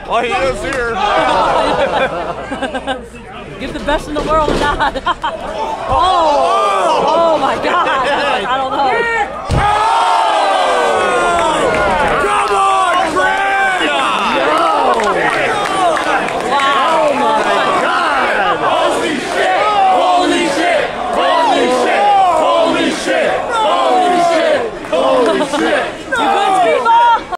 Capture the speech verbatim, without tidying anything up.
Well, he is here. Give the best in the world a nod. Oh! Oh my God! I don't know.